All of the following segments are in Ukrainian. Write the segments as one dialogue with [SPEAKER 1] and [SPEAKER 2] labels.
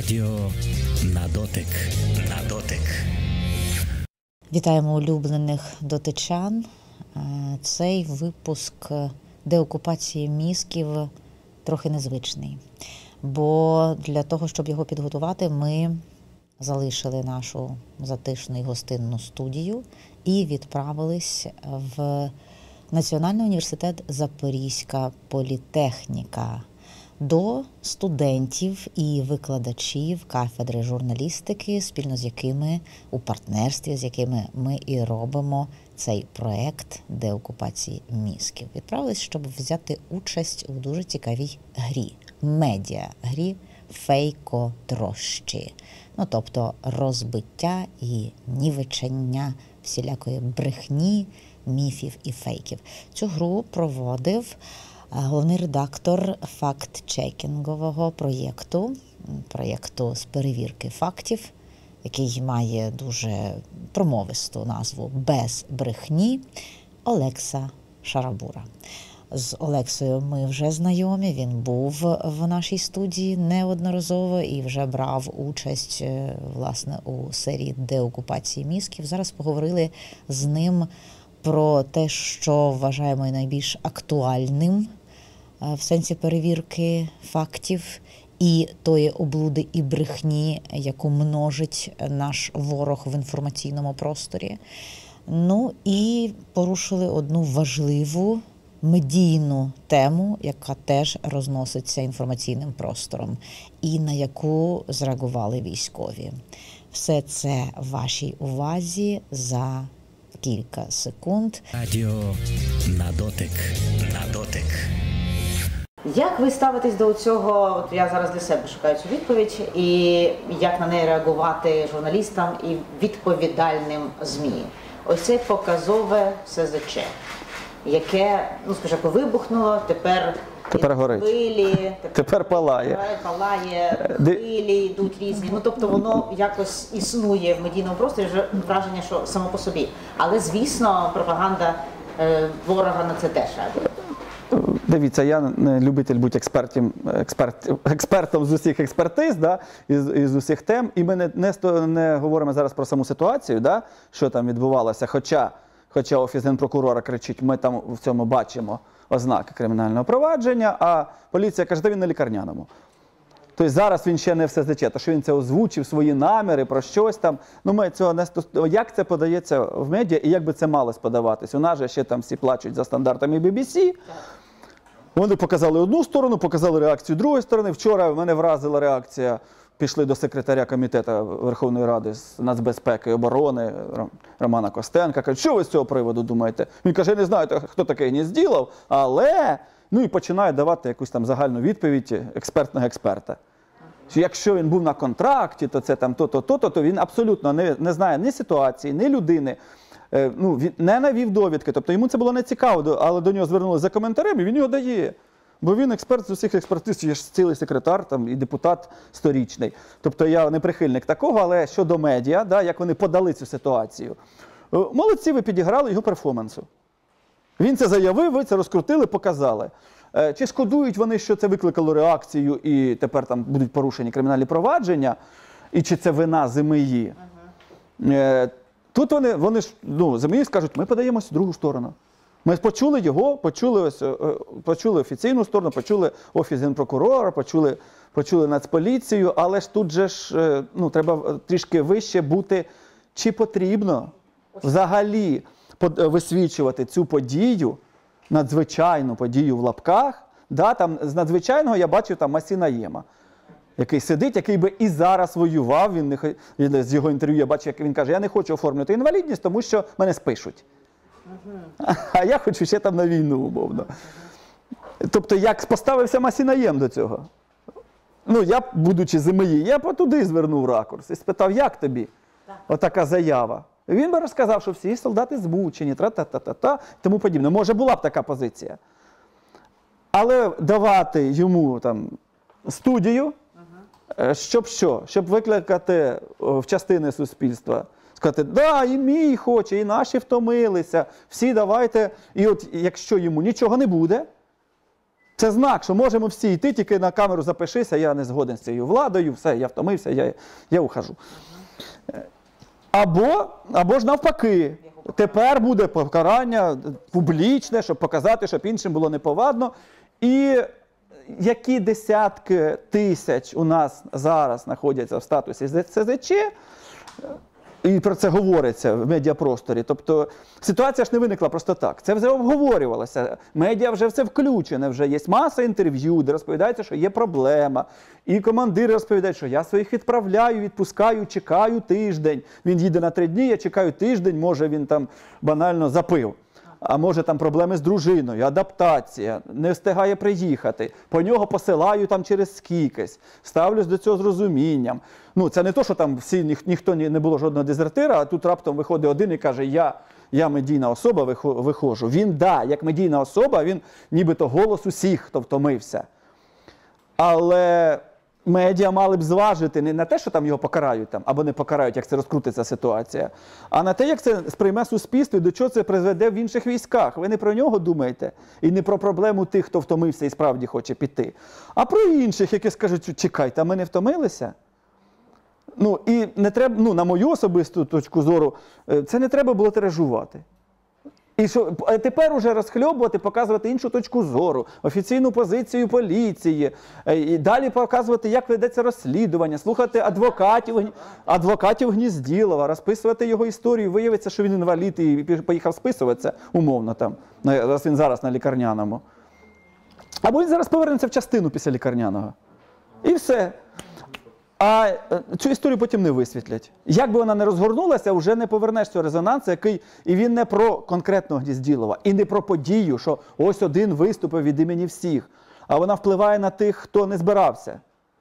[SPEAKER 1] Радіо на дотик. На дотик.
[SPEAKER 2] Вітаємо улюблених дотичан. Цей випуск деокупації мізків трохи незвичний. Бо для того, щоб його підготувати, ми залишили нашу затишну і гостинну студію і відправились в Національний університет Запорізька політехніка до студентів і викладачів кафедри журналістики, спільно з якими, у партнерстві з якими ми і робимо цей проект деокупації мізків. Відправились, щоб взяти участь у дуже цікавій грі, медіа-грі фейкотрощі. Тобто розбиття і нівечення всілякої брехні, міфів і фейків. Цю гру проводив головний редактор факт-чекінгового проєкту з перевірки фактів, який має дуже промовисту назву «Без брехні», Олекса Шарабура. З Олексою ми вже знайомі, він був в нашій студії неодноразово і вже брав участь, власне, у серії деокупації мізків. Зараз поговорили з ним про те, що вважаємо найбільш актуальним в сенсі перевірки фактів і тої облуди і брехні, яку множить наш ворог в інформаційному просторі. І порушили одну важливу медійну тему, яка теж розноситься інформаційним простором і на яку зреагували військові. Все це вашій увазі за кілька секунд.
[SPEAKER 1] Радіо на дотик. На дотик.
[SPEAKER 2] Як ви ставитесь до цього, я зараз для себе шукаю цю відповідь, і як на неї реагувати журналістам і відповідальним ЗМІ? Ось це показове СЗЧ, яке, спочатку вибухнуло, тепер
[SPEAKER 3] горить.
[SPEAKER 2] Хвилі,
[SPEAKER 3] тепер палає,
[SPEAKER 2] хвилі йдуть різні. Тобто воно якось існує в медійному просторі, вже враження, що само по собі. Але, звісно, пропаганда ворога на це теж реагує.
[SPEAKER 3] Дивіться, я не любитель бути експертом з усіх експертиз, із усіх тем, і ми не говоримо зараз про саму ситуацію, що там відбувалося, хоча Офіс Генпрокурора кричить, ми там в цьому бачимо ознаки кримінального провадження, а поліція каже, він на лікарняному. Тобто зараз він ще не в СЗЧ, то що він це озвучив, свої наміри про щось там. Ми цього не як це подається в медіа і як би це мало подаватись? У нас же ще там всі плачуть за стандартами BBC. Вони показали одну сторону, показали реакцію другої сторони. Вчора мене вразила реакція, пішли до секретаря комітету Верховної Ради з нацбезпеки і оборони Романа Костенка. Кажуть, що ви з цього приводу думаєте? Він каже, я не знаю, хто таке Гнєзділов, але... і починає давати якусь там загальну відповідь експертного експерта. Якщо він був на контракті, то це там то він абсолютно не знає ні ситуації, ні людини. Він не навів довідки, тобто йому це було не цікаво, але до нього звернулися за коментарем, і він його дає. Бо він експерт з усіх експертиз, є ж цілий секретар і депутат сторічний. Тобто я не прихильник такого, але щодо медіа, як вони подали цю ситуацію. Молодці, ви підіграли його перформансу. Він це заявив, ви це розкрутили, показали. Чи шкодують вони, що це викликало реакцію і тепер там будуть порушені кримінальні провадження, і чи це вина ЗМІ? Тут вони ЗМІ скажуть, ми подаємось в другу сторону. Ми почули його, почули офіційну сторону, почули Офіс Генпрокурора, почули Нацполіцію, але ж тут же треба трішки вище бути. Чи потрібно взагалі висвічувати цю подію, надзвичайну подію в лапках? Там, з надзвичайного я бачив там Масінаєма, який сидить, який би і зараз воював. З його інтерв'ю я бачив, як він каже, я не хочу оформлювати інвалідність, тому що мене спишуть. А я хочу ще там на війну, умовно. Тобто, як поставився Масінаєм до цього? Я, будучи ЗМІ, я туди звернув ракурс і спитав, як тобі отака заява? Він би розказав, що всі солдати змучені, тра-та-та-та-та, тому подібне. Може, була б така позиція. Але давати йому студію, щоб що? Щоб викликати в частини суспільства. Сказати, і мій хоче, і наші втомилися, всі давайте. І от якщо йому нічого не буде, Це знак, що можемо всі йти, тільки на камеру запишися, я не згоден з цією владою, все, я втомився, я ухожу. Або ж навпаки, тепер буде покарання публічне, щоб показати, щоб іншим було неповадно. І які десятки тисяч у нас зараз знаходяться в статусі СЗЧ, і про це говориться в медіапросторі. Тобто ситуація ж не виникла просто так. Це вже обговорювалося. Медіа вже в це включене, вже є маса інтерв'ю, де розповідається, що є проблема. І командири розповідають, що я своїх відправляю, відпускаю, чекаю тиждень. Він їде на 3 дні, я чекаю тиждень, може він там банально запив. А може там проблеми з дружиною, адаптація, не встигає приїхати. По нього посилаю там через скількись, ставлюсь до цього з розумінням. Ну, це не то, що там ніхто не було жодного дезертира, а тут раптом виходить один і каже, я медійна особа, виходжу. Він, як медійна особа, він нібито голос усіх, хто втомився. Але медіа мали б зважити не на те, що там його покарають там, або не покарають, як це розкрутиться ситуація, а на те, як це сприйме суспільство і до чого це призведе в інших військах. Ви не про нього думаєте і не про проблему тих, хто втомився і справді хоче піти, а про інших, які скажуть, чекайте, а ми не втомилися? Ну, і не треба, на мою особисту точку зору, це не треба було тиражувати. І що тепер уже розхльобувати, показувати іншу точку зору, офіційну позицію поліції, і далі показувати, як ведеться розслідування, слухати адвокатів Гнізділова, розписувати його історію, виявиться, що він інвалід і поїхав списуватися, умовно там, раз він зараз на лікарняному. Або він зараз повернеться в частину після лікарняного. І все. А цю історію потім не висвітлять. Як би вона не розгорнулася, вже не повернеш цього резонансу, який, і він не про конкретного Гнізділова, і не про подію, що ось один виступив від імені всіх, а вона впливає на тих, хто не збирався.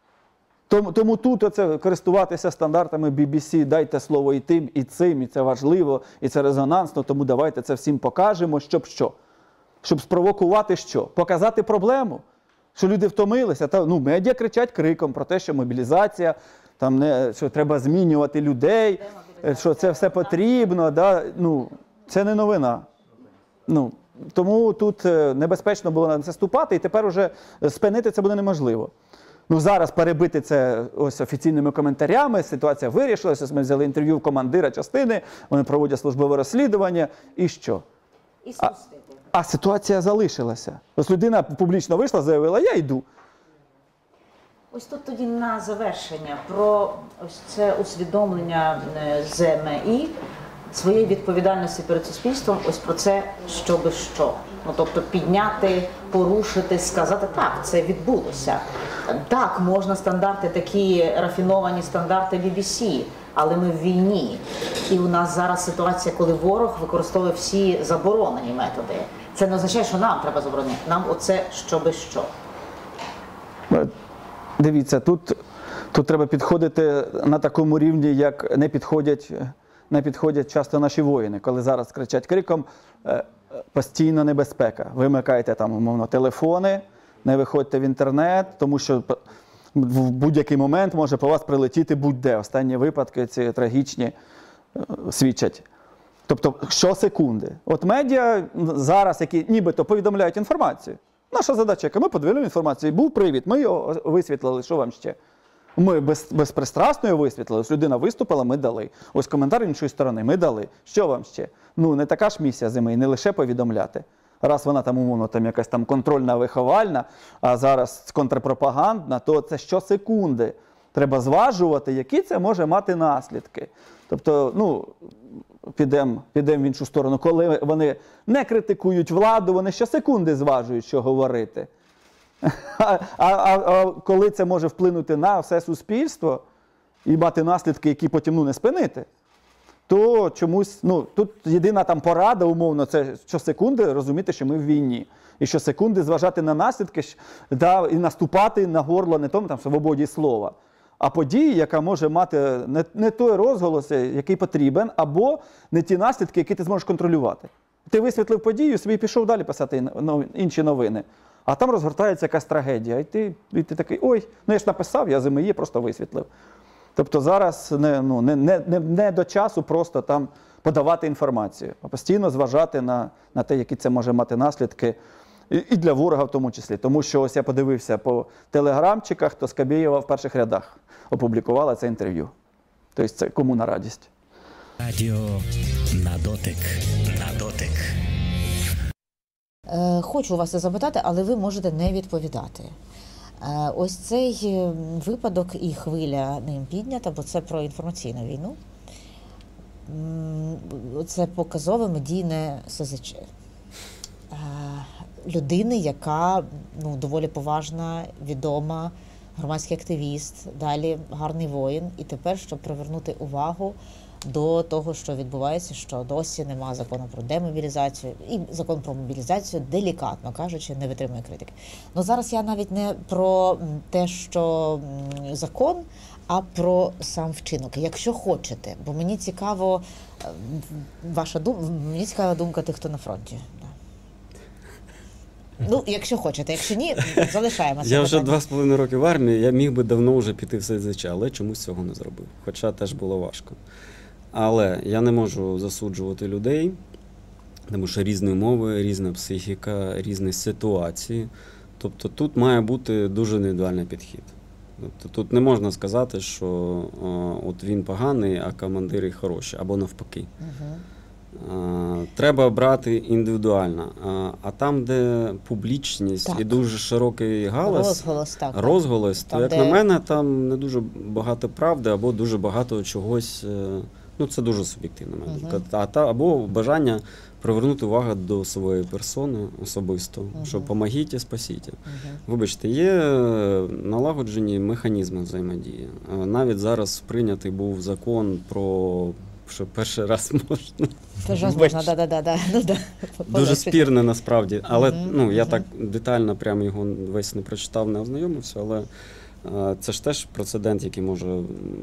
[SPEAKER 3] Тому тут оце користуватися стандартами BBC, дайте слово і тим, і цим, і це важливо, і це резонансно, тому давайте це всім покажемо, щоб що? Щоб спровокувати що? Показати проблему. Що люди втомилися, медіа кричать криком про те, що мобілізація, що треба змінювати людей, що це все потрібно. Це не новина. Тому тут небезпечно було на це ступати, і тепер уже спинити це буде неможливо. Зараз перебити це ось офіційними коментарями, ситуація вирішилася, ми взяли інтерв'ю в командира частини, вони проводять службове розслідування, і що? А ситуація залишилася. Ось людина публічно вийшла, заявила, я йду.
[SPEAKER 4] Ось тут тоді на завершення про ось це усвідомлення ЗМІ, своєї відповідальності перед суспільством, ось про це щоби що. Тобто підняти, порушити, сказати, так, це відбулося. Так, можна стандарти, такі рафіновані стандарти BBC, але ми в війні. І у нас зараз ситуація, коли ворог використовує всі заборонені методи. Це не означає, що нам треба заборонити. Нам оце щоби що.
[SPEAKER 3] Дивіться, тут треба підходити на такому рівні, як не підходять часто наші воїни, коли зараз кричать криком «постійна небезпека». Вимикайте там, умовно, телефони, не виходьте в інтернет, тому що в будь-який момент може по вас прилетіти будь-де. Останні випадки ці трагічні свідчать. Тобто щосекунди. От медіа зараз, які нібито повідомляють інформацію. Наша задача, яка ми подивили інформацію, був привід, ми його висвітлили, що вам ще? Ми безпристрасно його висвітлили, ось людина виступила, ми дали. Ось коментар іншої сторони, ми дали. Що вам ще? Не така ж місія ЗМІ, не лише повідомляти. Раз вона там, умовно, якась там контрольна, виховальна, а зараз контрпропагандна, то це щосекунди. Треба зважувати, які це може мати наслідки. Тобто, підемо в іншу сторону. Коли вони не критикують владу, вони щосекунди зважують, що говорити. А коли це може вплинути на все суспільство і мати наслідки, які потім не спинити, то чомусь, тут єдина там порада, умовно, це щосекунди розуміти, що ми в війні. І щосекунди зважати на наслідки, і наступати на горло не тому свободі слова, а події, яка може мати не той розголос, який потрібен, або не ті наслідки, які ти зможеш контролювати. Ти висвітлив подію, собі пішов далі писати інші новини. А там розгортається якась трагедія. І ти такий, ой, я ж написав, я ЗМІ просто висвітлив. Тобто зараз не до часу просто там подавати інформацію, а постійно зважати на те, які це може мати наслідки І для ворога в тому числі. Тому що ось я подивився по телеграмчиках, то Скабєєва в перших рядах опублікувала це інтерв'ю. Тобто це кому на радість.
[SPEAKER 1] Радіо на дотик. На дотик.
[SPEAKER 2] Хочу вас це запитати, але ви можете не відповідати. Ось цей випадок і хвиля ним піднята, бо це про інформаційну війну. Це показове медійне СЗЧ. Людини, яка доволі поважна, відома, громадський активіст, далі гарний воїн. І тепер, щоб привернути увагу до того, що відбувається, що досі нема закону про демобілізацію, і закон про мобілізацію, делікатно кажучи, не витримує критики. Ну зараз я навіть не про те, що закон, а про сам вчинок. Якщо хочете, бо мені цікаво ваша думка, мені цікава думка тих, хто на фронті. Ну, якщо хочете, якщо ні, залишаємося.
[SPEAKER 5] Я вже 2,5 роки в армії, я міг би давно вже піти в СЗЧ, але чомусь цього не зробив. Хоча теж було важко. Але я не можу засуджувати людей, тому що різні умови, різна психіка, різні ситуації. Тобто тут має бути дуже індивідуальний підхід. Тобто тут не можна сказати, що от він поганий, а командири хороші, або навпаки. Треба брати індивідуально. А там, де публічність і дуже широкий розголос, то, як на мене, там не дуже багато правди, або дуже багато чогось, це дуже суб'єктивна думка. Або бажання привернути увагу до своєї персони особисто, що помогіть, спасіть. Вибачте, є налагоджені механізми взаємодії. Навіть зараз прийнятий був закон про що перший раз можна. Дуже спірне насправді. Але я так детально прямо його весь не прочитав, не ознайомився, але це ж теж прецедент, який може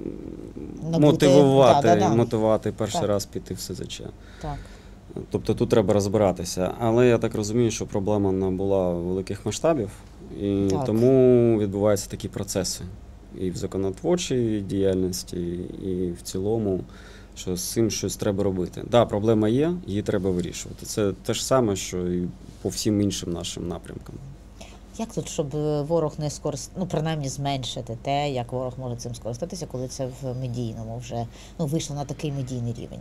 [SPEAKER 5] мотивувати перший раз піти в СЗЧ.
[SPEAKER 2] Так.
[SPEAKER 5] Тобто тут треба розбиратися. Але я так розумію, що проблема набула великих масштабів, і тому відбуваються такі процеси. І в законотворчій діяльності, і в цілому, що з цим щось треба робити. Так, проблема є, її треба вирішувати. Це те ж саме, що і по всім іншим нашим напрямкам.
[SPEAKER 2] Як тут, щоб ворог не принаймні зменшити те, як ворог може цим скористатися, коли це в медійному вже вийшло на такий медійний рівень?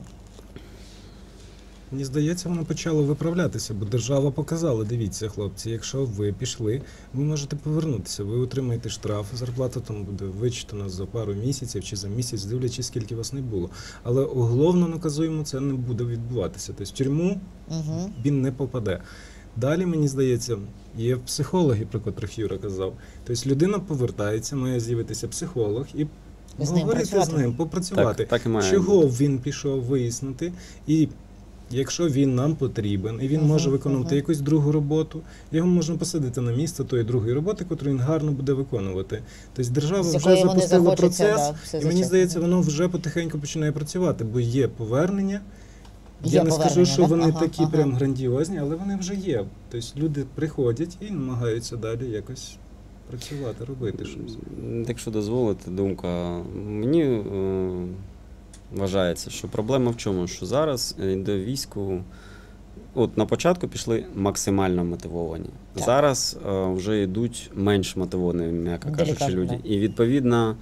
[SPEAKER 6] Мені здається, воно почало виправлятися, бо держава показала, дивіться, хлопці, якщо ви пішли, ви можете повернутися, ви отримаєте штраф, зарплата там буде вичитана за пару місяців чи за місяць, дивлячись, скільки вас не було. Але уголовно наказуємо це не буде відбуватися. Тобто в тюрму він не попаде. Далі, мені здається, є психологи, про котрих Юра казав. Тобто людина повертається, має з'явитися психолог і говорити з ним, попрацювати.
[SPEAKER 5] Так і має.
[SPEAKER 6] Чого він пішов, вияснити, і якщо він нам потрібен, і він може виконувати якусь другу роботу, його можна посадити на місце тої другої роботи, яку він гарно буде виконувати. Тобто держава вже запустила процес, і мені здається, воно вже потихеньку починає працювати, бо є повернення. Я не скажу, що вони такі прям грандіозні, але вони вже є. Тобто люди приходять і намагаються далі якось працювати, робити щось.
[SPEAKER 5] Якщо дозволите, думка, мені вважається, що проблема в чому? Що зараз йде війську, от на початку пішли максимально мотивовані. Так. Зараз вже йдуть менш мотивовані, м'яко кажучи, люди. І відповідно,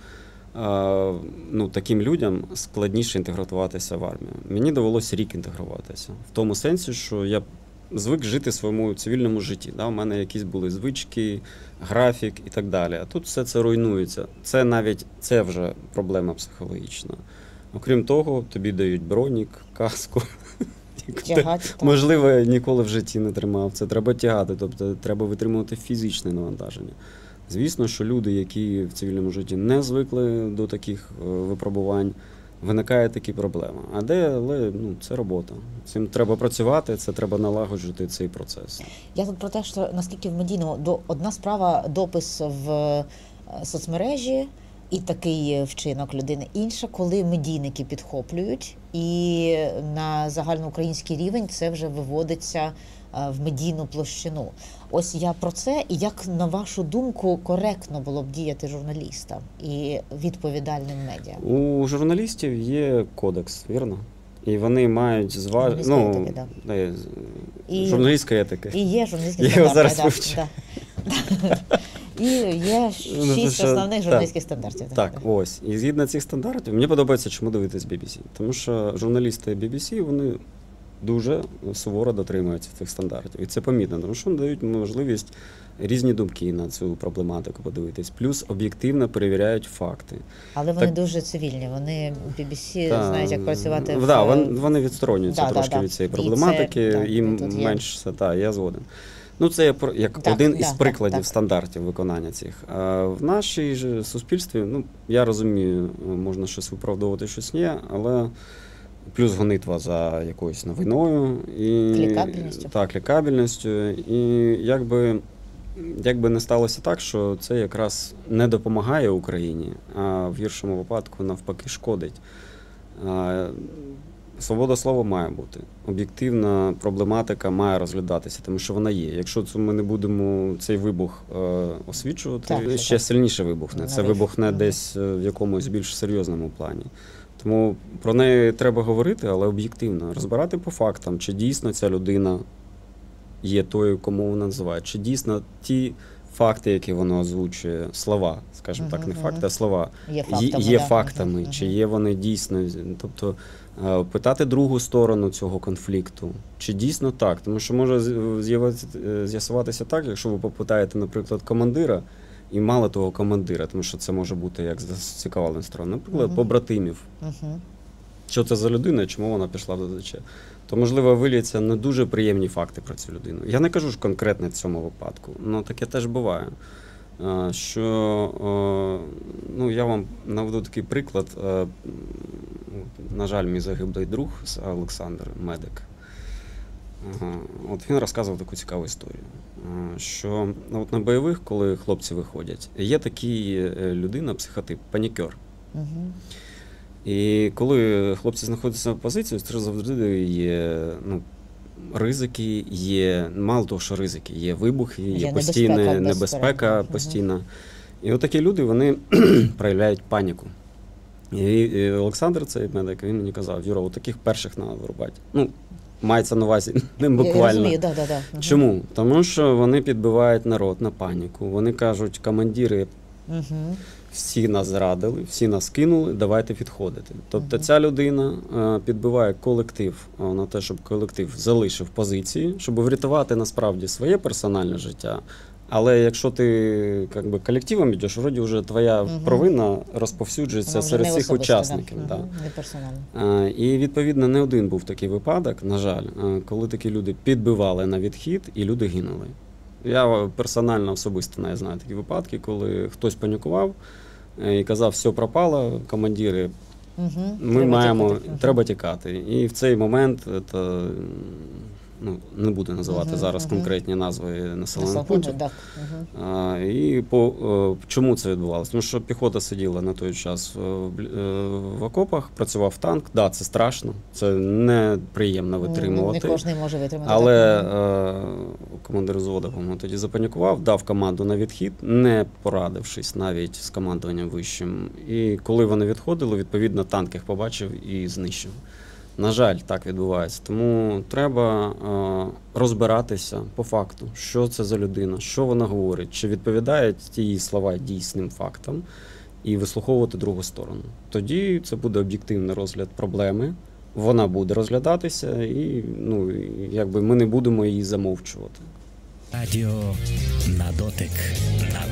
[SPEAKER 5] таким людям складніше інтегруватися в армію. Мені довелося рік інтегруватися. В тому сенсі, що я звик жити в своєму цивільному житті. У мене якісь були звички, графік і так далі. А тут все це руйнується. Це вже проблема психологічна. Окрім того, тобі дають бронік, каску. Можливо, ніколи в житті не тримав. Це треба тягати, тобто треба витримувати фізичне навантаження. Звісно, що люди, які в цивільному житті не звикли до таких випробувань, виникають такі проблеми. Але це робота. Цим треба працювати, це треба налагоджувати цей процес.
[SPEAKER 2] Я тут про те, що наскільки в медійному, одна справа допис в соцмережі, і такий вчинок людини. Інша, коли медійники підхоплюють, і на загальноукраїнський рівень це вже виводиться в медійну площину. Ось я про це, і як, на вашу думку, коректно було б діяти журналістам і відповідальним медіа?
[SPEAKER 5] У журналістів є кодекс, вірно? І вони мають журналістської етики.
[SPEAKER 2] І є журналістські
[SPEAKER 5] Я його
[SPEAKER 2] стандарти.
[SPEAKER 5] зараз вивчу.
[SPEAKER 2] І є 6 основних журналістських стандартів.
[SPEAKER 5] Так, ось. І згідно цих стандартів, мені подобається, чому дивитись BBC. Тому що журналісти BBC, вони дуже суворо дотримуються цих стандартів. І це помітно, тому що вони дають можливість різні думки на цю проблематику подивитись. Плюс об'єктивно перевіряють факти.
[SPEAKER 2] Але вони дуже цивільні, вони BBC знають, як працювати
[SPEAKER 5] вони відсторонюються трошки від цієї проблематики, їм менш все, я згоден. Ну, це як один із прикладів стандартів виконання цих. А в нашій ж суспільстві, я розумію, можна щось виправдовувати, щось ні, але плюс гонитва за якоюсь новиною.
[SPEAKER 2] Клікабельністю.
[SPEAKER 5] Так, клікабельністю. І якби не сталося так, що це якраз не допомагає Україні, а в гіршому випадку навпаки шкодить. Свобода слова має бути. Об'єктивна проблематика має розглядатися, тому що вона є. Якщо ми не будемо цей вибух освічувати, ще сильніше вибухне. Це вибухне десь в якомусь більш серйозному плані. Тому про неї треба говорити, але об'єктивно. Розбирати по фактам, чи дійсно ця людина є тою, кому вона називає, чи дійсно ті факти, які вона озвучує, слова, скажімо так, не факти, а слова, є фактами, чи є вони дійсно. Тобто питати другу сторону цього конфлікту, чи дійсно так. Тому що може з'ясуватися так, якщо ви попитаєте, наприклад, командира, і мало того командира, тому що це може бути як зацікавлена сторона, наприклад, побратимів. Що це за людина і чому вона пішла до ДЧ. То, можливо, виліться не дуже приємні факти про цю людину. Я не кажу ж конкретно в цьому випадку, але таке теж буває. Я вам наведу такий приклад. На жаль, мій загиблий друг Олександр, медик. От він розказував таку цікаву історію, що на бойових, коли хлопці виходять, є такий людина, психотип, панікер. І коли хлопці знаходяться в позиції, це завжди є ризики, є, мало того, що ризики, є вибухи, є постійна небезпека постійна. І от такі люди, вони проявляють паніку. І Олександр, цей медик, він мені казав: Юра, от таких перших треба вирубати. Мається на увазі не буквально.
[SPEAKER 2] Я розумію,
[SPEAKER 5] Чому? Тому що вони підбивають народ на паніку. Вони кажуть: командири, всі нас зрадили, всі нас кинули, давайте відходити. Тобто ця людина підбиває колектив на те, щоб колектив залишив позиції, щоб врятувати насправді своє персональне життя. Але якщо ти колективом йдеш, вроді вже твоя провина розповсюджується серед всіх учасників.
[SPEAKER 2] Не персонально.
[SPEAKER 5] І, відповідно, не один був такий випадок, на жаль, коли такі люди підбивали на відхід і люди гинули. Я персонально, особисто не знаю такі випадки, коли хтось панікував і казав: все пропало, командири, треба тікати. І в цей момент не буду називати зараз конкретні назви населених пунктів. І чому це відбувалося? Тому що піхота сиділа на той час в окопах, працював танк. Так, це страшно, це неприємно витримувати.
[SPEAKER 2] Не кожен може витримати.
[SPEAKER 5] Але командир взводу, по-моєму, тоді запанікував, дав команду на відхід, не порадившись навіть з командуванням вищим. І коли вони відходили, відповідно, танк їх побачив і знищив. На жаль, так відбувається. Тому треба розбиратися по факту, що це за людина, що вона говорить, чи відповідають ті її слова дійсним фактам, і вислуховувати другу сторону. Тоді це буде об'єктивний розгляд проблеми, вона буде розглядатися, і ми не будемо її замовчувати.
[SPEAKER 1] Радіо на дотик.